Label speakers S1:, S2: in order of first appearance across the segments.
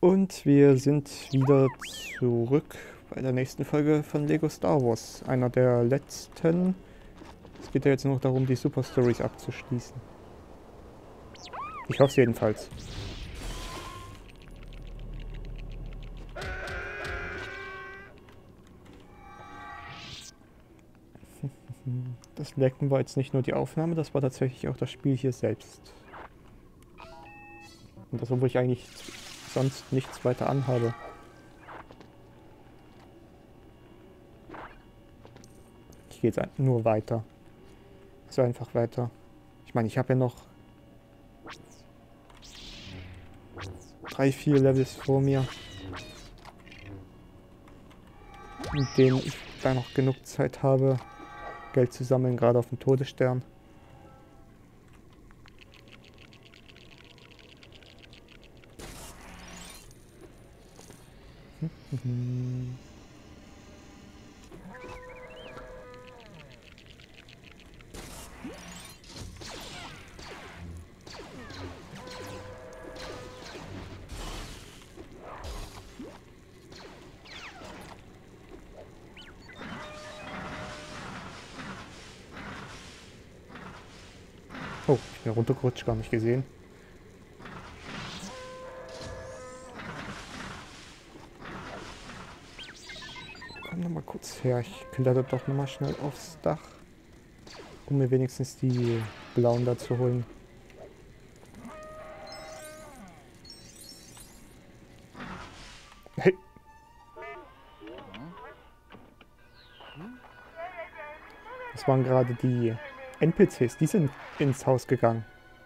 S1: Und wir sind wieder zurück bei der nächsten Folge von Lego Star Wars. Einer der letzten. Es geht ja jetzt nur noch darum, die Super Stories abzuschließen. Ich hoffe es jedenfalls. Das Lecken war jetzt nicht nur die Aufnahme, das war tatsächlich auch das Spiel hier selbst. Und das, obwohl ich eigentlich sonst nichts weiter anhabe. Ich gehe jetzt nur weiter. Also einfach weiter. Ich meine, ich habe ja noch 3-4 Levels vor mir, in denen ich da noch genug Zeit habe, Geld zu sammeln, gerade auf dem Todesstern. Oh, ich bin runtergerutscht, gar nicht gesehen. Komm noch mal kurz her, ich kletter doch noch mal schnell aufs Dach, um mir wenigstens die blauen da zu holen. Hey. Das waren gerade die NPCs, die sind ins Haus gegangen.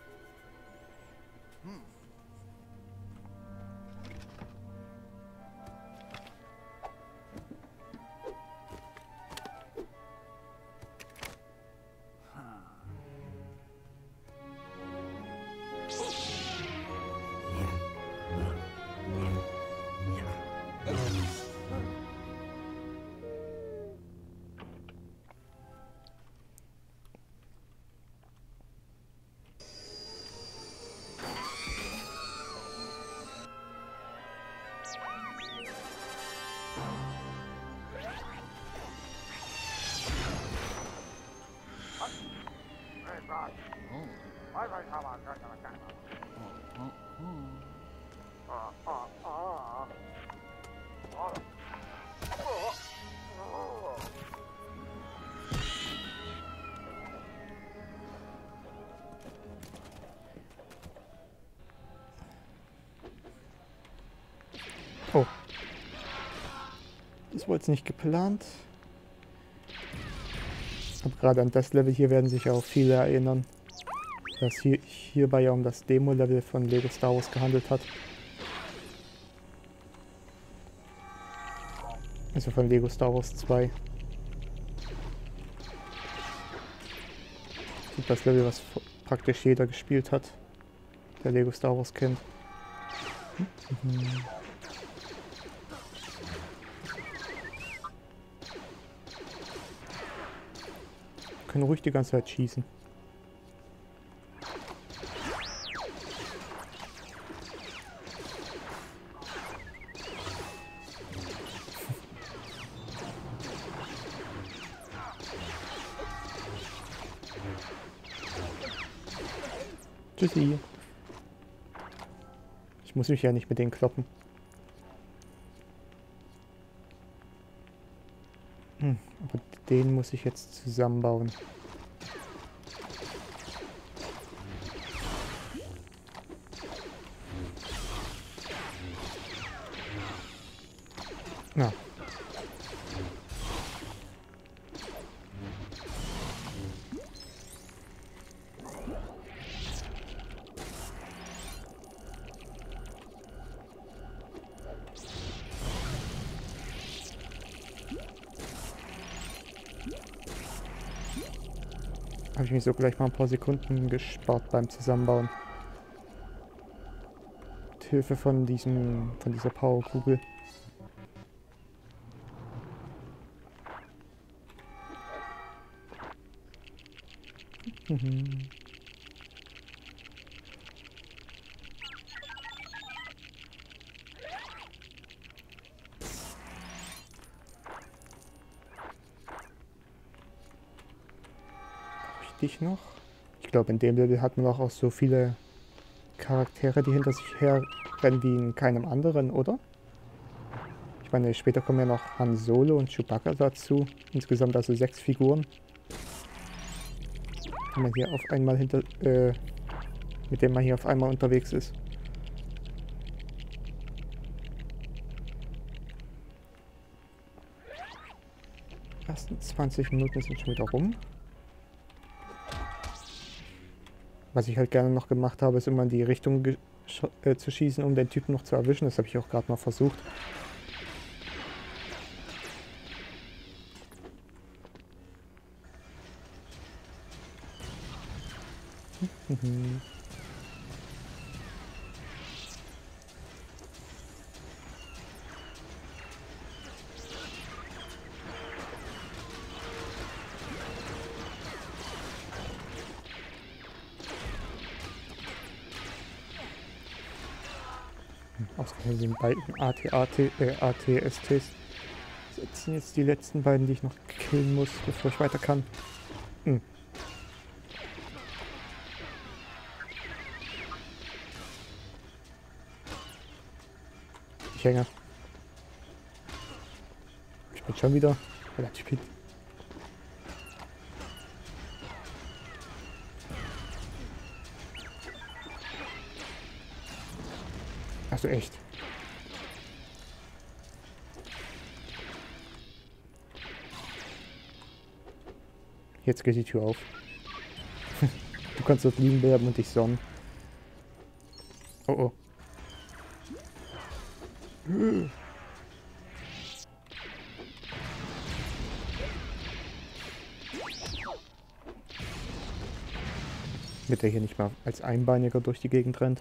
S1: Oh. Das war jetzt nicht geplant. Aber gerade an das Level hier werden sich auch viele erinnern, dass hierbei ja um das Demo-Level von Lego Star Wars gehandelt hat. Also von Lego Star Wars 2. Das Level, was praktisch jeder gespielt hat, der Lego Star Wars kennt. Wir können ruhig die ganze Zeit schießen. Tschüssi. Ich muss mich ja nicht mit denen kloppen. Aber den muss ich jetzt zusammenbauen. Ja. Habe ich mich so gleich mal ein paar Sekunden gespart beim Zusammenbauen. Mit Hilfe von dieser Powerkugel. ich noch. Ich glaube, in dem Level hat man auch so viele Charaktere, die hinter sich herrennen wie in keinem anderen, oder? Ich meine, später kommen ja noch Han Solo und Chewbacca dazu. Insgesamt also 6 Figuren. Die man hier auf einmal mit denen man hier auf einmal unterwegs ist. Die ersten 20 Minuten sind schon wieder rum. Was ich halt gerne noch gemacht habe, ist immer in die Richtung zu schießen, um den Typen noch zu erwischen. Das habe ich auch gerade mal versucht. Mhm. Ausgerechnet den beiden ATSTs setzen jetzt die letzten beiden, die ich noch killen muss, bevor ich weiter kann. Hm. Ich hänge. Ich bin schon wieder relativ fit. Achso, echt. Jetzt geht die Tür auf. Du kannst dort liegen bleiben und dich sonnen. Oh oh. Damit er hier nicht mal als Einbeiniger durch die Gegend rennt.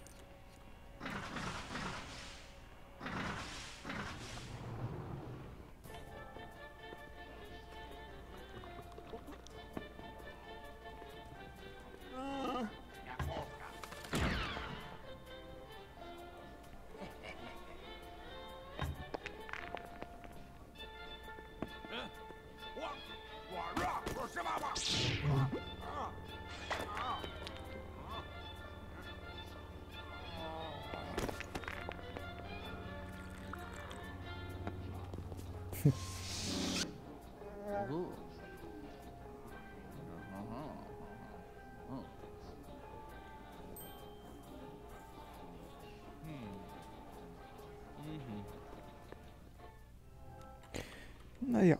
S1: Naja.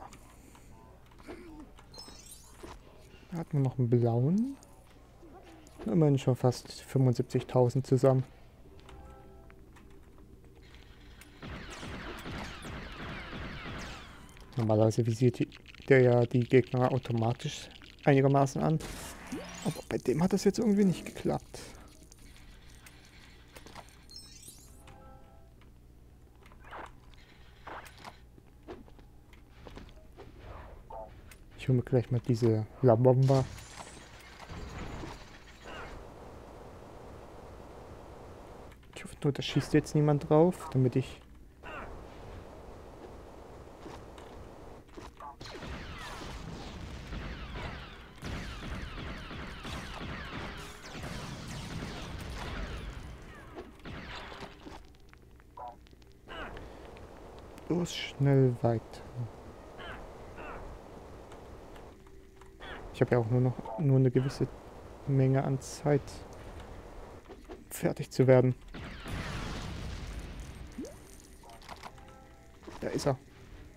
S1: Da hatten wir noch einen blauen. Immerhin schon fast 75.000 zusammen. Normalerweise visiert der ja die Gegner automatisch einigermaßen an. Aber bei dem hat das jetzt irgendwie nicht geklappt. Ich hole mir gleich mal diese La Bomba. Ich hoffe nur, da schießt jetzt niemand drauf, damit ich... Los, schnell weiter. Ich habe ja auch nur eine gewisse Menge an Zeit, fertig zu werden. Da ist er.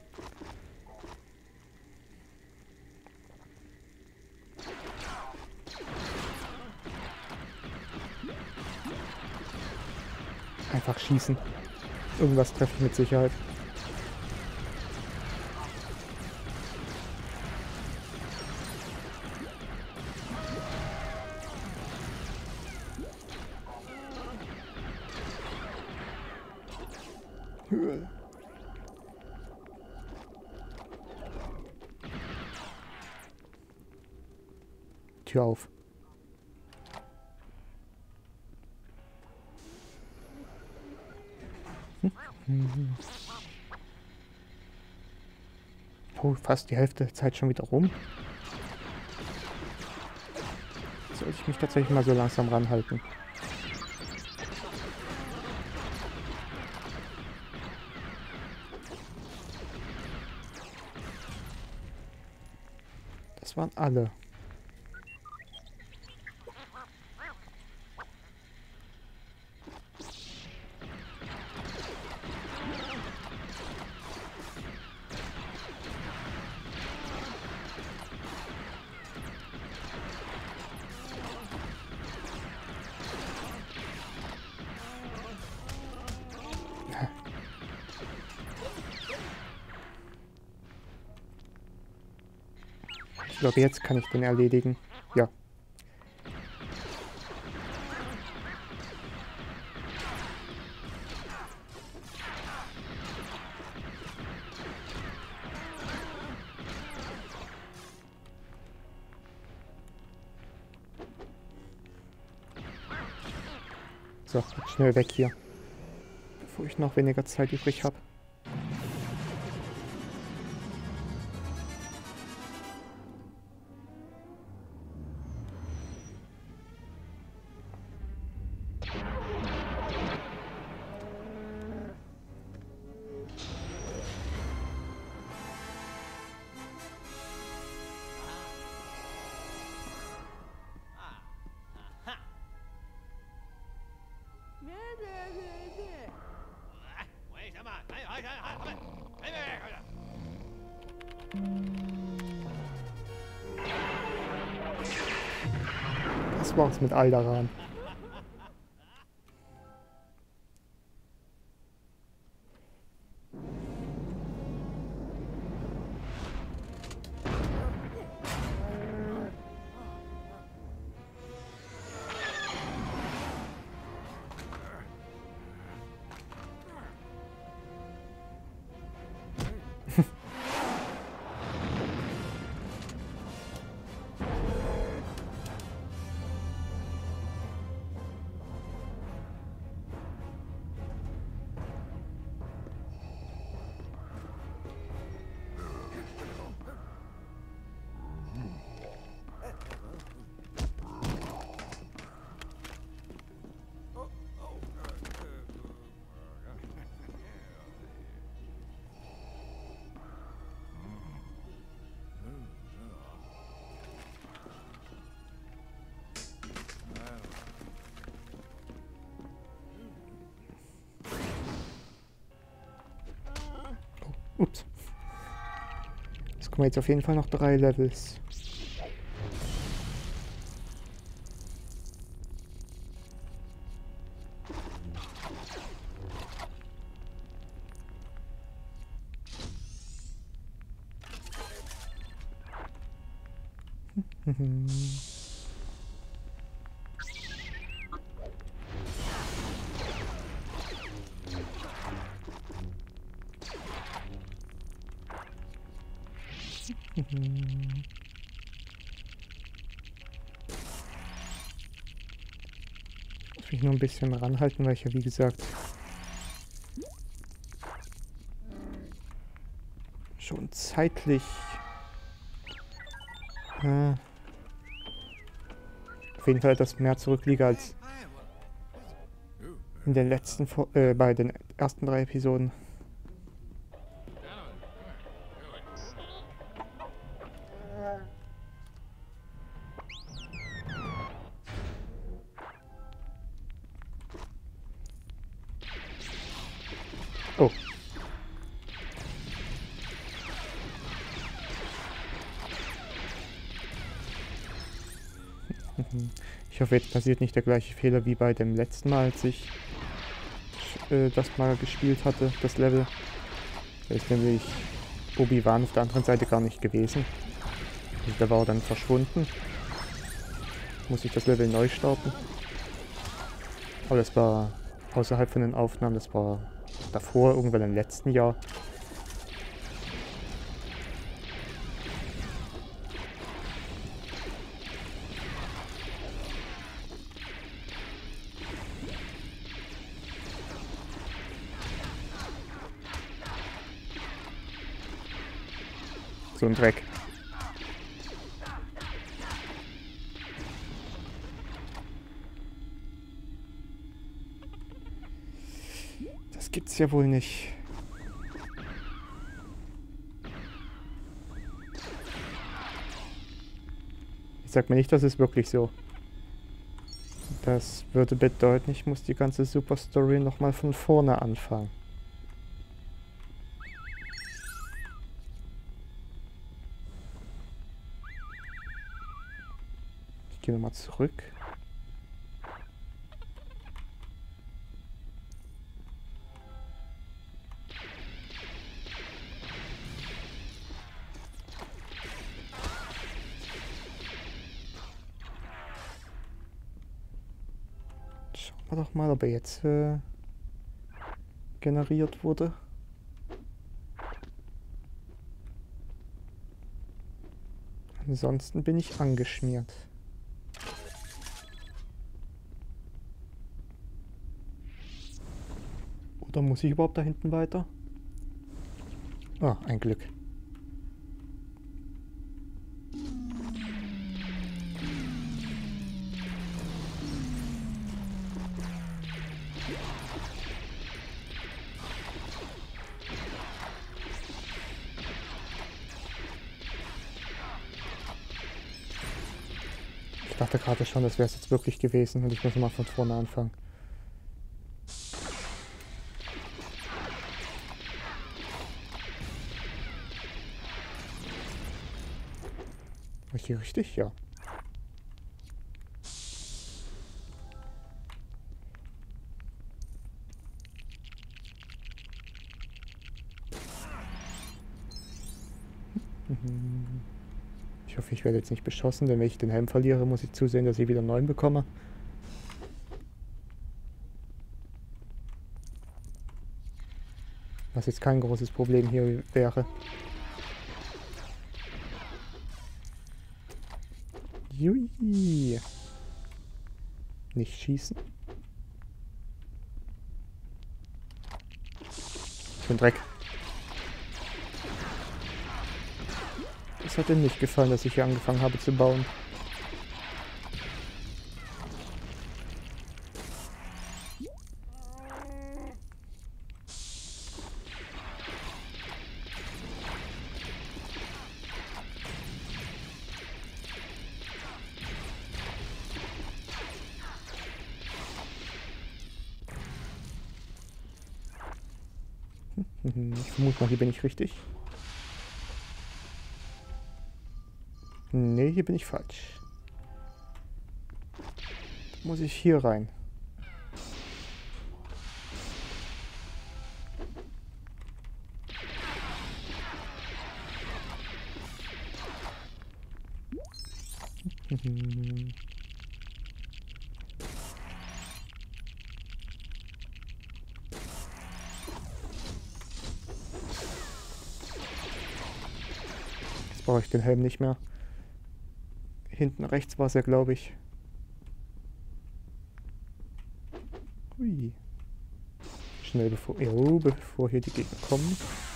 S1: Einfach schießen. Irgendwas treffe ich mit Sicherheit. Tür auf. Oh, fast die Hälfte der Zeit schon wieder rum. Sollte ich mich tatsächlich mal so langsam ranhalten. Das waren alle. Ich glaube, jetzt kann ich den erledigen. Ja. So, schnell weg hier. Bevor ich noch weniger Zeit übrig habe. Das war's mit Aldaran. Ups. Jetzt kommen jetzt auf jeden Fall noch 3 Levels. Muss mich nur ein bisschen ranhalten, weil ich ja wie gesagt schon zeitlich auf jeden Fall etwas mehr zurückliege als in den letzten bei den ersten 3 Episoden. Oh. Ich hoffe, jetzt passiert nicht der gleiche Fehler wie bei dem letzten Mal, als ich das mal gespielt hatte, das Level. Da ist nämlich Obi-Wan auf der anderen Seite gar nicht gewesen. Also der war dann verschwunden. Muss ich das Level neu starten. Aber das war außerhalb von den Aufnahmen, das war davor, irgendwann im letzten Jahr. So ein Dreck. Das gibt's ja wohl nicht. Ich sag mir nicht, das ist wirklich so. Das würde bedeuten, ich muss die ganze Super Story nochmal von vorne anfangen. Ich gehe nochmal zurück. Schauen wir doch mal, ob er jetzt generiert wurde. Ansonsten bin ich angeschmiert. Oder muss ich überhaupt da hinten weiter? Ah, ein Glück. Ich dachte gerade schon, das wäre es jetzt wirklich gewesen und ich muss mal von vorne anfangen. War ich hier richtig? Ja. Ich hoffe, ich werde jetzt nicht beschossen, denn wenn ich den Helm verliere, muss ich zusehen, dass ich wieder einen neuen bekomme. Was jetzt kein großes Problem hier wäre. Jui. Nicht schießen. Für den Dreck. Es hat ihm nicht gefallen, dass ich hier angefangen habe zu bauen. Ich vermute mal, hier bin ich richtig. Nee, hier bin ich falsch. Da muss ich hier rein. Jetzt brauche ich den Helm nicht mehr. Hinten rechts war es ja, glaube ich. Hui. Schnell bevor hier die Gegner kommen.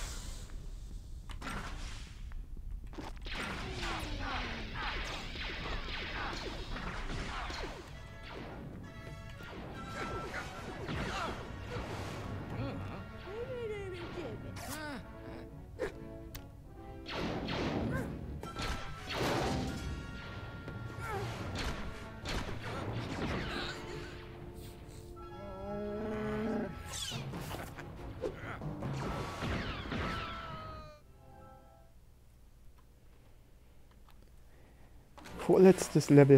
S1: Vorletztes Level.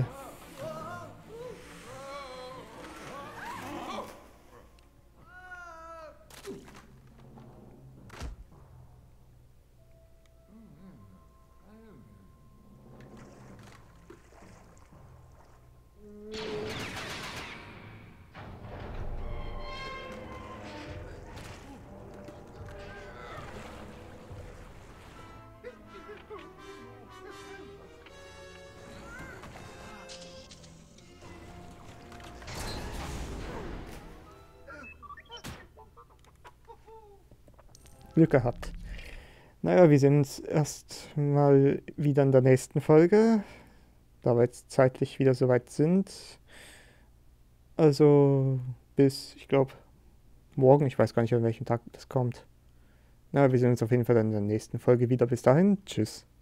S1: Glück gehabt. Naja, wir sehen uns erst mal wieder in der nächsten Folge, da wir jetzt zeitlich wieder soweit sind. Also bis, ich glaube, morgen. Ich weiß gar nicht, an welchem Tag das kommt. Na, wir sehen uns auf jeden Fall dann in der nächsten Folge wieder. Bis dahin, tschüss.